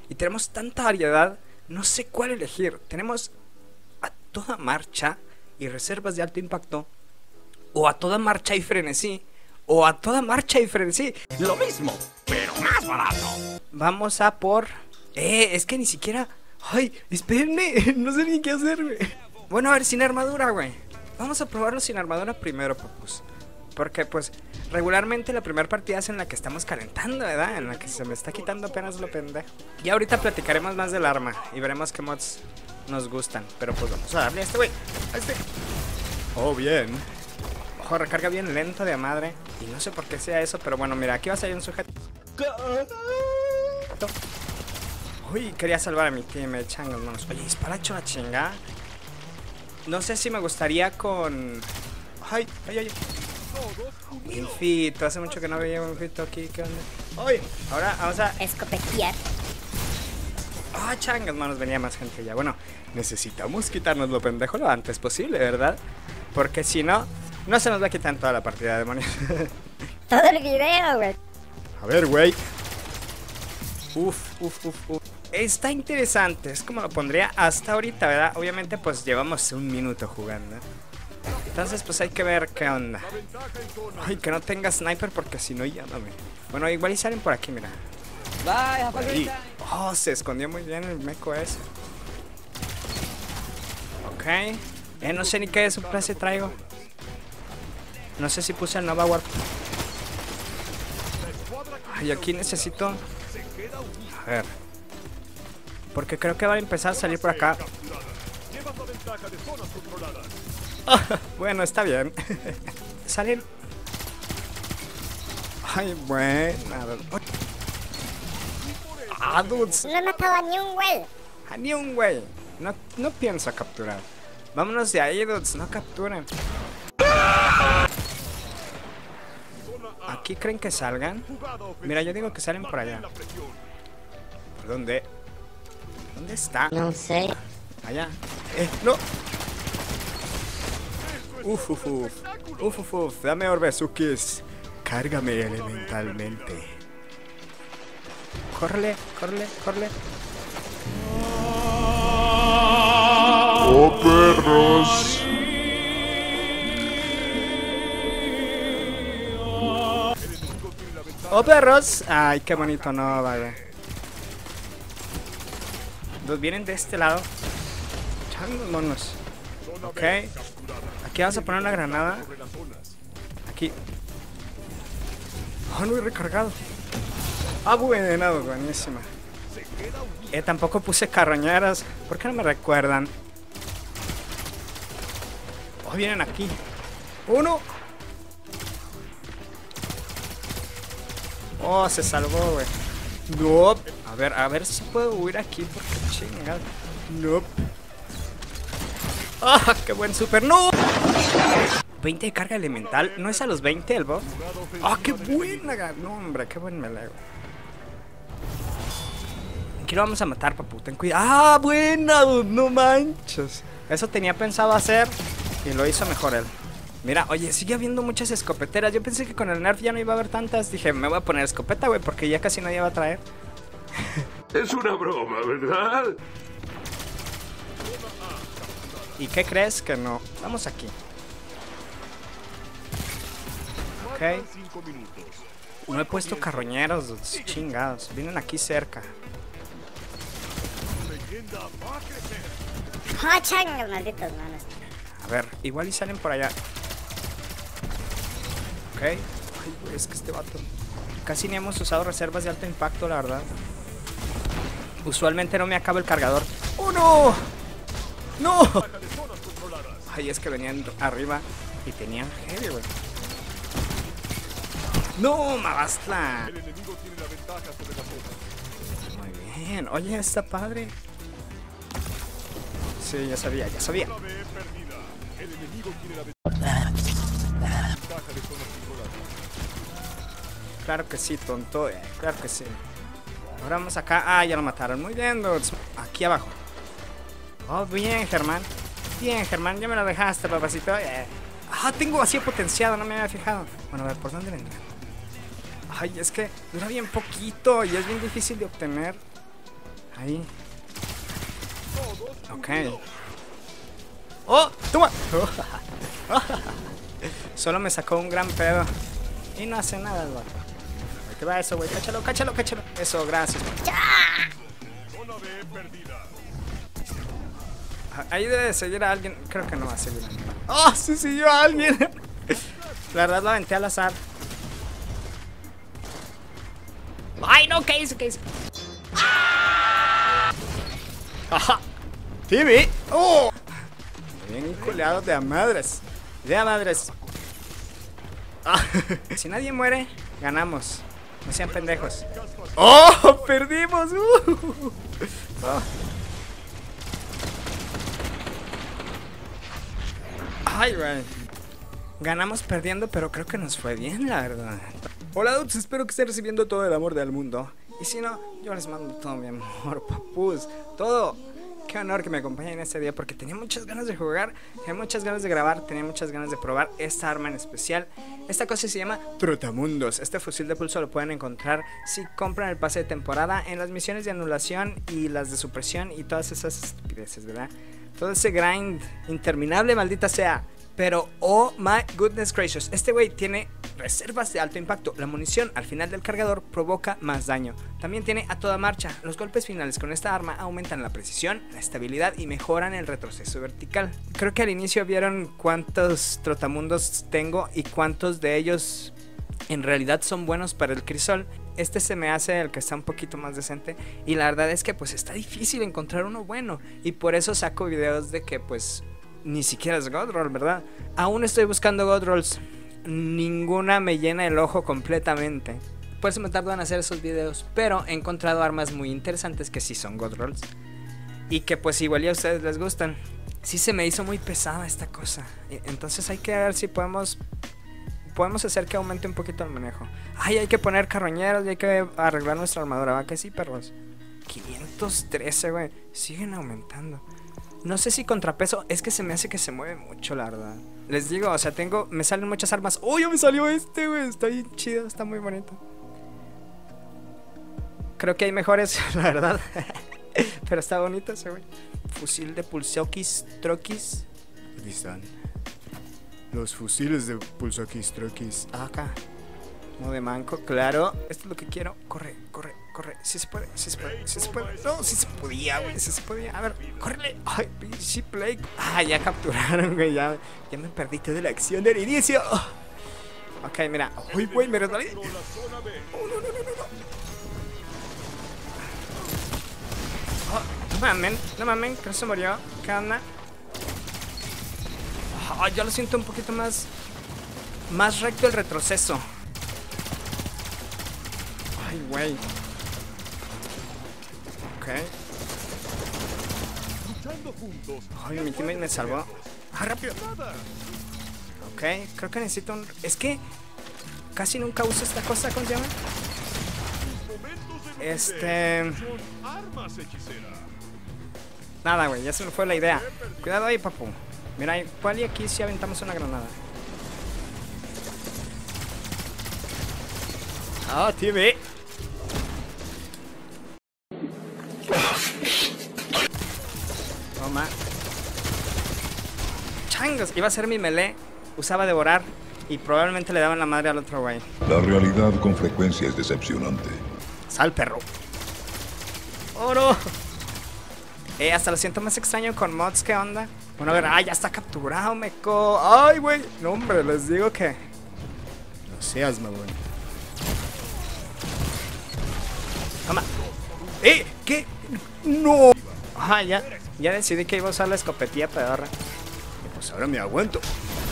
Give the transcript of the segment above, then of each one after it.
y tenemos tanta variedad, no sé cuál elegir. Tenemos a toda marcha y reservas de alto impacto, o a toda marcha y frenesí, o a toda marcha y frenesí. Lo mismo, pero más barato. Vamos a por... es que ni siquiera... Ay, espérenme, no sé ni qué hacer, güey. Bueno, a ver, sin armadura, güey. Vamos a probarlo sin armadura primero, papus. Porque, pues, regularmente la primera partida es en la que estamos calentando, ¿verdad? En la que se me está quitando apenas lo pendejo. Y ahorita platicaremos más del arma y veremos qué mods nos gustan. Pero, pues, vamos a darle a este, güey. A este. Oh, bien. Ojo, recarga bien lento de madre. Y no sé por qué sea eso, pero bueno, mira, aquí va a salir un sujeto. Uy, quería salvar a mi team, me echan las manos. Oye, dispara hecho la chinga. No sé si me gustaría con... Ay, ay, ay. Winfito, hace mucho que no veía Winfito aquí, ¿qué onda? Uy, ahora vamos a... escopetear. Ah, changas, manos, venía más gente ya. Bueno, necesitamos quitarnos lo pendejo lo antes posible, ¿verdad? Porque si no, no se nos va a quitar en toda la partida, demonios. Todo el video, güey. A ver, güey. Uf. Está interesante, es como lo pondría hasta ahorita, ¿verdad? Obviamente, pues llevamos un minuto jugando. Entonces, pues hay que ver qué onda. Ay, que no tenga sniper porque si no, ya no me... Bueno, igual y salen por aquí, mira. Ahí. Oh, se escondió muy bien el meco ese. Ok. No sé ni qué de su clase traigo. No sé si puse el Nova Warp. Ay, aquí necesito... A ver. Porque creo que va a empezar a salir por acá. Bueno, está bien. Salen. Ay, buena. Ah, dudes. No he matado a ni un güey. A ni un güey. No pienso capturar. Vámonos de ahí, dudes. No capturen. ¿Aquí creen que salgan? Mira, yo digo que salen por allá. ¿Por dónde? ¿Dónde está? No sé. Allá. No. Uf. Dame Orbezukis. Cárgame elementalmente. Córrele. ¡Oh, perros! ¡Oh, perros! Ay, qué bonito, no, vaya. Dos vienen de este lado. Changos, monos. Ok. Aquí vamos a poner una granada. Aquí. Oh, no he recargado. Ah, buenísima. Tampoco puse carroñeras. ¿Por qué no me recuerdan? Oh, vienen aquí. Uno. Oh, se salvó, güey. Nope. A ver si puedo huir aquí porque chingada. Nope. ¡Ah, qué buen super! ¡No! 20 de carga elemental. ¿No es a los 20 el buff? ¡Ah, qué buena! No, hombre, qué buen meleo. Aquí lo vamos a matar, papu. Ten cuidado. ¡Ah, buena! No manches. Eso tenía pensado hacer y lo hizo mejor él. Mira, oye, sigue habiendo muchas escopeteras. Yo pensé que con el nerf ya no iba a haber tantas. Dije, me voy a poner escopeta, güey, porque ya casi nadie va a traer. Es una broma, ¿verdad? ¿Y qué crees que no? Vamos aquí. Ok. No he puesto carroñeros, chingados. Vienen aquí cerca. Ah, changas, malditas manos. A ver, igual y salen por allá. Ok. Ay, güey, es que este vato. Casi ni hemos usado reservas de alto impacto, la verdad. Usualmente no me acaba el cargador. ¡Oh, no! ¡No! Ay, es que venían arriba y tenían heavy, güey. ¡No, Mabastla! Muy bien. Oye, está padre. Sí, ya sabía. Claro que sí, tonto. Claro que sí. Ahora vamos acá. Ah, ya lo mataron. Muy bien, dudes. Aquí abajo. Oh, bien, Germán. Bien, Germán. Ya me lo dejaste, papacito. Ah, tengo vacío potenciado. No me había fijado. Bueno, a ver, ¿por dónde vendrán? Ay, es que dura bien poquito y es bien difícil de obtener. Ahí. Ok. ¡Oh! ¡Toma! Solo me sacó un gran pedo. Y no hace nada el vato. ¿Qué va eso, güey? Cáchalo, cáchalo, cáchalo. Eso, gracias. Ahí debe de seguir a alguien. Creo que no va a seguir a alguien. ¡Oh! Sí siguió a alguien. La verdad lo aventé al azar. ¡Ay, no! ¿Qué hice? ¿Qué hice? ¡Ajá! ¡TV! ¡Oh! Bien culeados de a madres. De a madres. Ah. Si nadie muere, ganamos. No sean pendejos. ¡Oh! ¡Perdimos! Oh. Ay, güey. Ganamos perdiendo, pero creo que nos fue bien, la verdad. Hola, dudes, espero que estén recibiendo todo el amor del mundo. Y si no, yo les mando todo mi amor, papus. Todo. Qué honor que me acompañen en este día, porque tenía muchas ganas de jugar, tenía muchas ganas de grabar, tenía muchas ganas de probar esta arma en especial. Esta cosa se llama Trotamundos. Este fusil de pulso lo pueden encontrar si compran el pase de temporada en las misiones de anulación y las de supresión y todas esas estupideces, ¿verdad? Todo ese grind interminable, maldita sea. Pero, oh my goodness gracious, este güey tiene reservas de alto impacto. La munición al final del cargador provoca más daño. También tiene a toda marcha. Los golpes finales con esta arma aumentan la precisión, la estabilidad y mejoran el retroceso vertical. Creo que al inicio vieron cuántos trotamundos tengo y cuántos de ellos en realidad son buenos para el crisol. Este se me hace el que está un poquito más decente. Y la verdad es que pues está difícil encontrar uno bueno. Y por eso saco videos de que pues ni siquiera es God Roll, ¿verdad? Aún estoy buscando God Rolls. Ninguna me llena el ojo completamente. Por eso me tardo en hacer esos videos. Pero he encontrado armas muy interesantes que sí son God Rolls. Y que pues igual ya a ustedes les gustan. Sí se me hizo muy pesada esta cosa. Entonces hay que ver si podemos hacer que aumente un poquito el manejo. Ay, hay que poner carroñeros y hay que arreglar nuestra armadura. ¿Va que sí, perros? 513, güey. Siguen aumentando. No sé si contrapeso, es que se me hace que se mueve mucho, la verdad. Les digo, o sea, me salen muchas armas. ¡Oh, ya me salió este, güey! Está bien chido, está muy bonito. Creo que hay mejores, la verdad. Pero está bonito ese, güey. Fusil de pulsokis, troquis. Aquí están. Los fusiles de pulsokis, troquis. Acá. No de manco, claro. Esto es lo que quiero. Corre, corre, corre. Si se puede, si se puede, si se puede. No, si se podía, güey, si se podía. A ver, córrele. Ay, pinche play. Ah, ya capturaron, güey. Ya me perdí toda la acción del inicio. Oh. Ok, mira. Uy, güey, me resbalé. Oh, no, no, no, no. Oh, no mamen, creo que se murió. ¿Qué onda? Oh, yo lo siento un poquito más recto el retroceso. Ay, güey. Ok. Ay, mi teammate me salvó. Ah, rápido. Ok, creo que necesito un... Es que casi nunca uso esta cosa, ¿cómo se llama? Nada, güey, ya se me fue la idea. Cuidado ahí, papu. Mira, igual y aquí si aventamos una granada. Ah, TV. Toma. Changos, iba a ser mi melee. Usaba devorar y probablemente le daban la madre al otro güey. La realidad con frecuencia es decepcionante. Sal, perro. ¡Oro! Hasta lo siento más extraño con mods, ¿qué onda? Bueno, a ver, ya está capturado, meco. Ay, güey. No, hombre, les digo que... No seas, mamón. Toma. ¿Qué? No. Ajá, ya decidí que iba a usar la escopetilla pedorra. Y pues ahora me aguanto.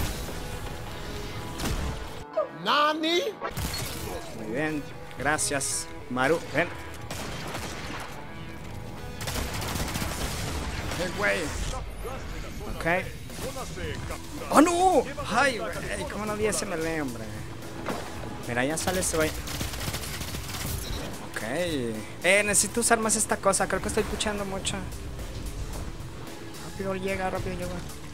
¿Nani? Muy bien, gracias, Maru. Ven. Güey. Ok. ¡Oh, no! ¡Ay, güey! ¿Cómo no vi ese melee, hombre? Mira, ya sale ese güey. Ok. Necesito usar más esta cosa. Creo que estoy puchando mucho. Rápido llega, rápido llega.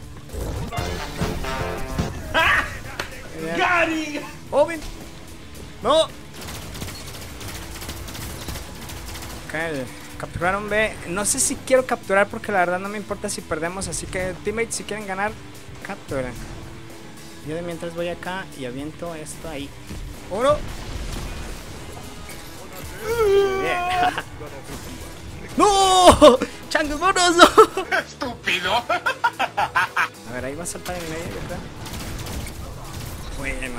¡Ah! ¡Gary! ¡Oh, ven! ¡No! Ok. Capturaron B. No sé si quiero capturar porque la verdad no me importa si perdemos. Así que, teammates, si quieren ganar, capturen. Yo de mientras voy acá y aviento esto ahí. ¡Uno! Bien. ¡No! ¡Changos, monos! ¡No! ¡Estúpido! A ver, ahí va a saltar en medio, ¿verdad? Buena.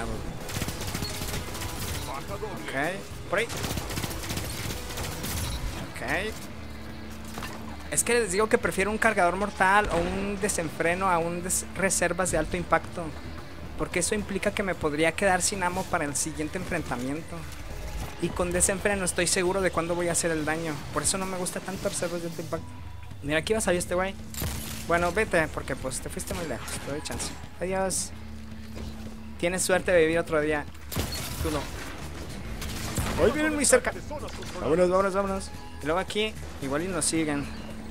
Ok, por ahí. Ok. Es que les digo que prefiero un cargador mortal o un desenfreno a un reservas de alto impacto. Porque eso implica que me podría quedar sin ammo para el siguiente enfrentamiento. Y con desenfreno estoy seguro de cuándo voy a hacer el daño. Por eso no me gusta tanto reservas de alto impacto. Mira, aquí va a salir este güey. Bueno, vete, porque pues te fuiste muy lejos. Te doy chance. Adiós. Tienes suerte de vivir otro día. Tú no. Hoy vienen muy cerca. Vámonos, vámonos, vámonos. Y luego aquí, igual y nos siguen.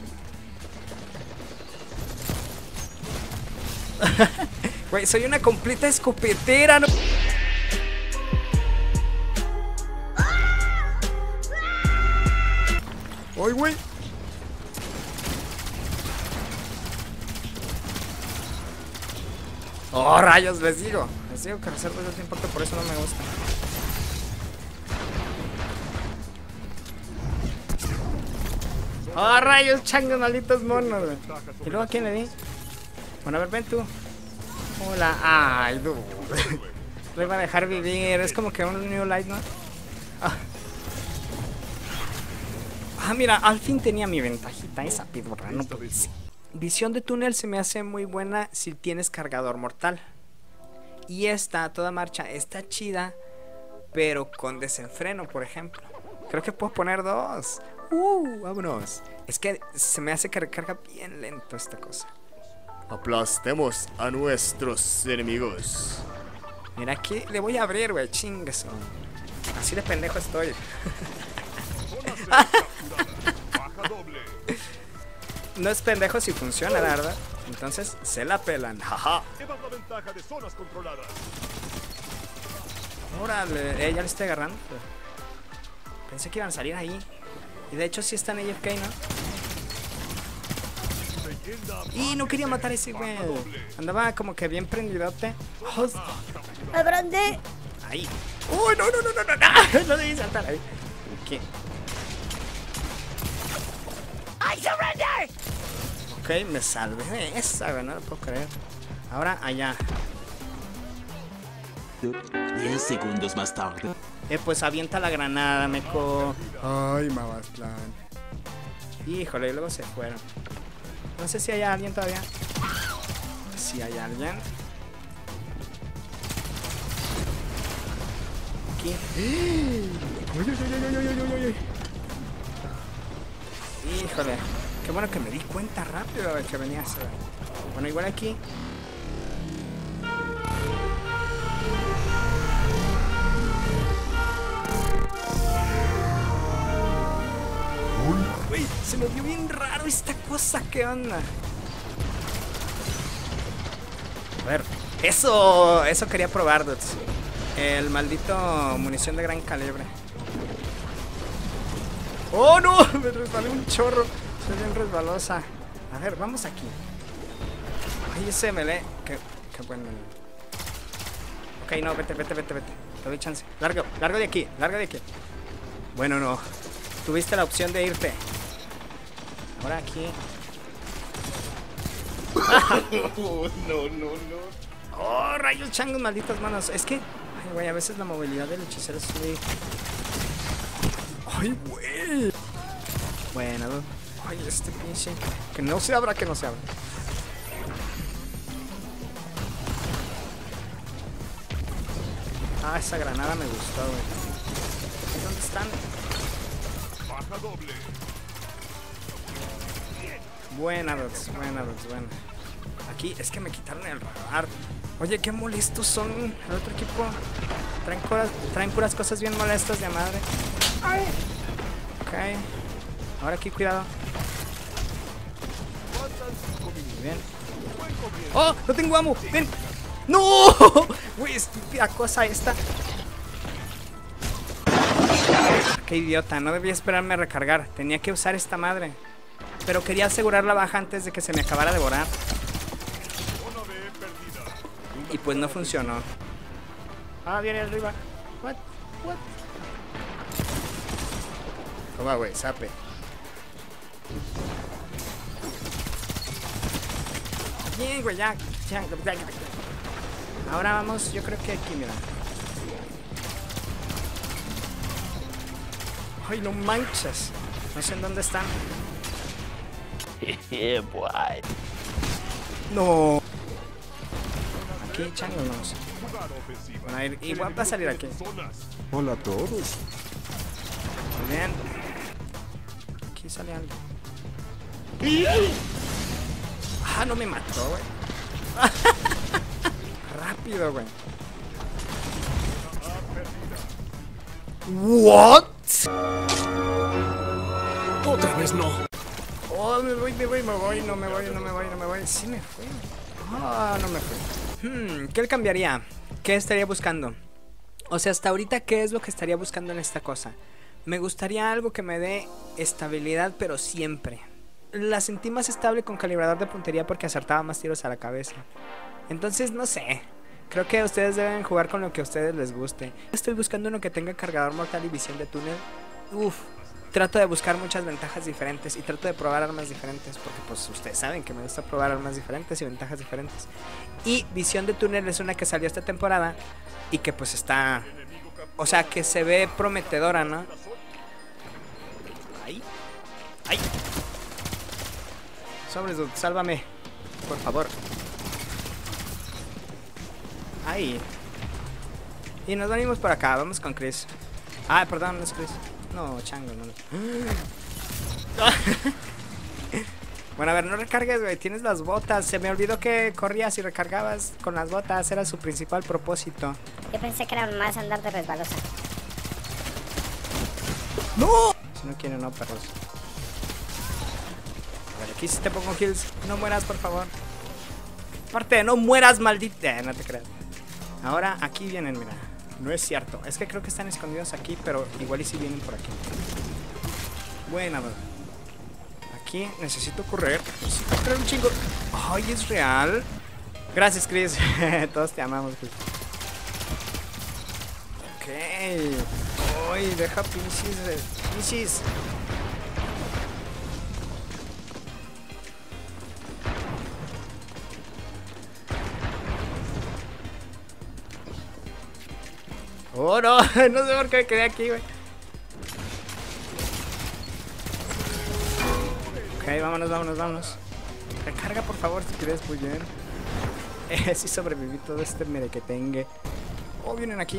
Güey, soy una completa escopetera, ¿no? ¡Ay, güey! ¡Oh, rayos! Les digo que reservas de alto impacto, por eso no me gusta. ¡Oh, rayos! ¡Changos, malditos monos, güey! ¿Y luego a quién le di? Bueno, a ver, ven tú. Hola. ¡Ay, dude! Lo iba a dejar vivir. Es como que un New Light, ¿no? Mira, al fin tenía mi ventajita esa pidorra, no pues. Visión de túnel se me hace muy buena si tienes cargador mortal. Y esta, a toda marcha, está chida, pero con desenfreno, por ejemplo. Creo que puedo poner 2. Vámonos. Es que se me hace que recarga bien lento esta cosa. Aplastemos a nuestros enemigos. Mira, aquí le voy a abrir, güey, chingueso. Así de pendejo estoy. No es pendejo si funciona, la verdad. Entonces se la pelan. Jaja. Órale, ya le estoy agarrando. Pensé que iban a salir ahí. Y de hecho sí están AFK, ¿no? Y no quería matar a ese güey. Andaba como que bien prendidote. ¡Abrande! Ahí. ¡Uy, no! No debí saltar ahí. ¿Qué? ¡I surrender! Ok, me salvé de esa, güey, no lo puedo creer. Ahora allá. 10 segundos más tarde. Pues avienta la granada, meco. Ay, Mabastlán. Híjole, y luego se fueron. No sé si hay alguien todavía. Si hay alguien. Aquí. Uy. Híjole. Qué bueno que me di cuenta rápido de que venía a ser. Bueno, igual aquí. Uy, se me vio bien raro esta cosa. ¿Qué onda? A ver, eso quería probar, dudes. El maldito munición de gran calibre. ¡Oh, no! Me resbalé un chorro. Soy bien resbalosa. A ver, vamos aquí. Ay, ese melee. Qué bueno. Ok, no, vete. Te doy chance. Largo de aquí. Bueno, no. Tuviste la opción de irte. Ahora aquí. No. Oh, rayos, changos, malditas manos. Es que, ay, güey, a veces la movilidad del hechicero es muy... Ay, güey. Bueno, ay, este pinche. Que no se abra. Esa granada me gustó, güey. ¿Dónde están? Baja doble. Buena. Aquí es que me quitaron el radar. Oye, qué molestos son. El otro equipo traen puras cosas bien molestas de madre. Ay. Ok. Ahora aquí, cuidado. Muy bien. ¡Oh! ¡No tengo ammo! ¡Ven! ¡No! Güey, estúpida cosa esta. qué idiota, no debía esperarme a recargar. Tenía que usar esta madre. Pero quería asegurar la baja antes de que se me acabara de devorar. Y pues no funcionó. Ah, viene arriba. What? Toma, güey, sape. Bien, güey, ya. Ahora vamos, yo creo que aquí, mira. Ay, no manches. No sé en dónde están. No. Aquí, chánganos. Van a ir. Y va a salir aquí. Hola a todos. Muy bien. Aquí sale algo. Ah, no me mató, güey. Rápido, güey. What? Otra vez no. Oh, me voy, no me voy. Sí me fui. Ah, no me fui. ¿Qué le cambiaría? ¿Qué estaría buscando? O sea, hasta ahorita, ¿qué es lo que estaría buscando en esta cosa? Me gustaría algo que me dé estabilidad, pero siempre. La sentí más estable con calibrador de puntería porque acertaba más tiros a la cabeza. Entonces, no sé. Creo que ustedes deben jugar con lo que a ustedes les guste. Estoy buscando uno que tenga cargador mortal y visión de túnel. Uf. Trato de buscar muchas ventajas diferentes y trato de probar armas diferentes porque pues ustedes saben que me gusta probar armas diferentes y ventajas diferentes. Y visión de túnel es una que salió esta temporada y que pues está... O sea, que se ve prometedora, ¿no? ¡Ay! Sobres, dude, sálvame, por favor. ¡Ay! Y nos venimos por acá, vamos con Chris. Ah, perdón, no es Chris. No, chango, no. Bueno, a ver, no recargues, güey. Tienes las botas. Se me olvidó que corrías y recargabas con las botas. Era su principal propósito. Yo pensé que era más andar de resbalosa. ¡No! Si no quieren, no, perros. A ver, aquí sí te pongo kills. No mueras, por favor. Aparte de no mueras, maldita. No te creas. Ahora aquí vienen, mira. No es cierto. Es que creo que están escondidos aquí, pero igual y si vienen por aquí. Buena, bro. Aquí necesito correr. Necesito correr un chingo. Ay, es real. Gracias, Chris. Todos te amamos, Chris. Ok. Ay, deja pinches. Oh, no. No sé por qué me quedé aquí, güey. Ok, vámonos. Recarga, por favor, si quieres. Muy bien. Sí sobreviví todo este merequetengue. Oh, vienen aquí.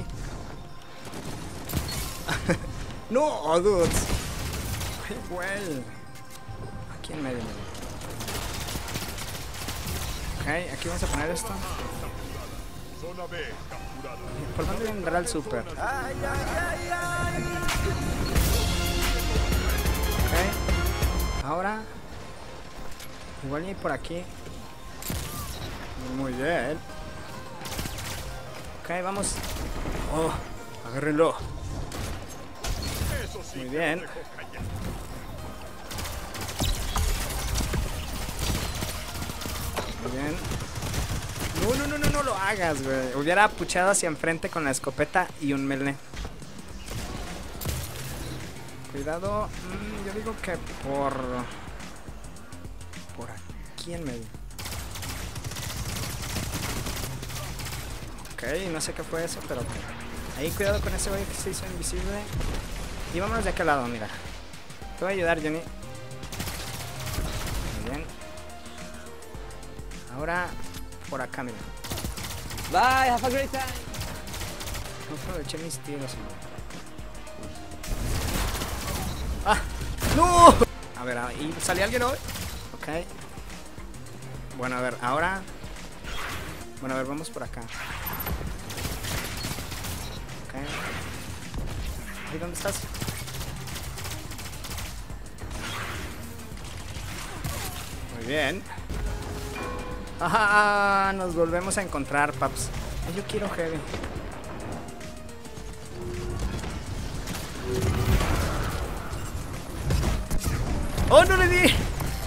No, dudes. Ay, güey. Aquí en medio. Ok, aquí vamos a poner esto. ¿Por dónde vendrá el super? Ok. Ahora. Igual y por aquí. Muy bien. Ok, vamos. Oh, agárrenlo. Muy bien. Muy bien. No lo hagas, güey. Hubiera puchado hacia enfrente con la escopeta y un melee. Cuidado. Yo digo que por aquí en medio. Ok, no sé qué fue eso, pero ahí cuidado con ese güey que se hizo invisible. Y vámonos de aquel lado, mira. Te voy a ayudar, Johnny. Muy bien. Ahora por acá, mira. Bye, have a great time. No aproveché mis tiros, ¡ah! ¡No! A ver, ¿y salió alguien hoy? Ok. Bueno, a ver, ahora. Bueno, a ver, vamos por acá. Ok. ¿Y dónde estás? Muy bien. ¡Ah! Nos volvemos a encontrar, paps. Yo quiero heavy. ¡Oh, no le di!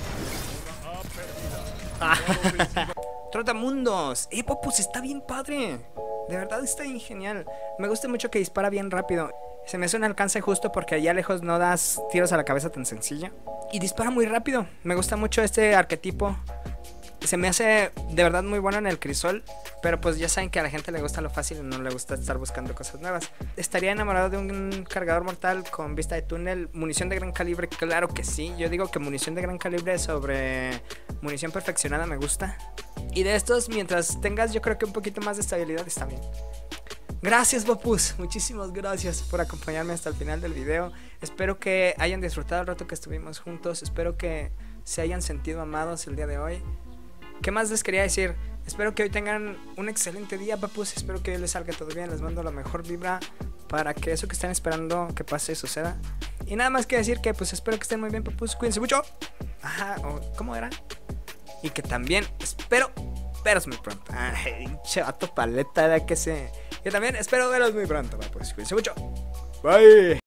Trotamundos. Papus, está bien padre. De verdad está bien genial. Me gusta mucho que dispara bien rápido. Se me hace un alcance justo porque allá lejos no das tiros a la cabeza tan sencilla. Y dispara muy rápido. Me gusta mucho este arquetipo. Se me hace de verdad muy bueno en el crisol. Pero pues ya saben que a la gente le gusta lo fácil y no le gusta estar buscando cosas nuevas. ¿Estaría enamorado de un cargador mortal con vista de túnel? ¿Munición de gran calibre? Claro que sí. Yo digo que munición de gran calibre sobre munición perfeccionada me gusta. Y de estos, mientras tengas yo creo que un poquito más de estabilidad, está bien. Gracias, Papus, muchísimas gracias por acompañarme hasta el final del video. Espero que hayan disfrutado el rato que estuvimos juntos. Espero que se hayan sentido amados el día de hoy. ¿Qué más les quería decir? Espero que hoy tengan un excelente día, Papus. Espero que hoy les salga todo bien. Les mando la mejor vibra para que eso que están esperando que pase suceda. Y nada más que decir que pues espero que estén muy bien, Papus. Cuídense mucho. Ajá, ¿cómo era? Y que también espero veros muy pronto. Ay, vato paleta, era que se... Yo también espero veros muy pronto, Papus. Cuídense mucho. Bye.